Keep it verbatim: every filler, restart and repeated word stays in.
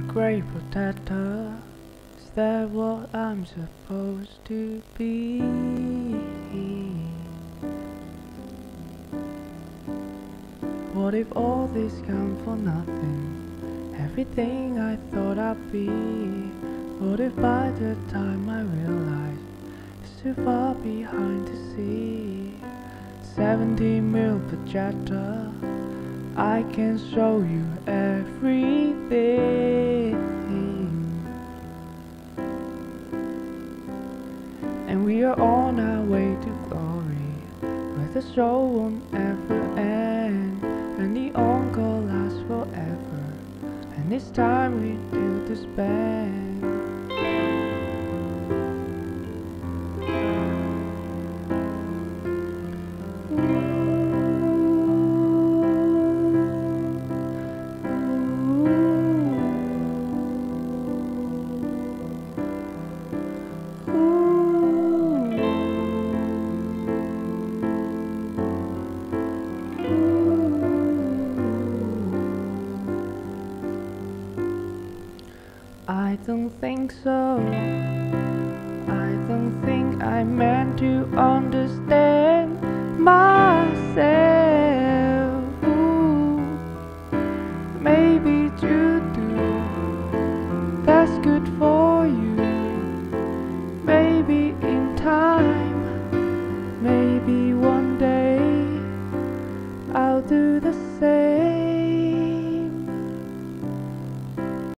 great protector. Is that what I'm supposed to be? What if all this come for nothing? Everything I thought I'd be. What if by the time I realize it's too far behind to see? seventeen mil projector, I can show you everything. And we are on our way to glory, where the show won't ever end, and the encore lasts forever, and it's time we do to spend. I don't think so. I don't think I meant to understand my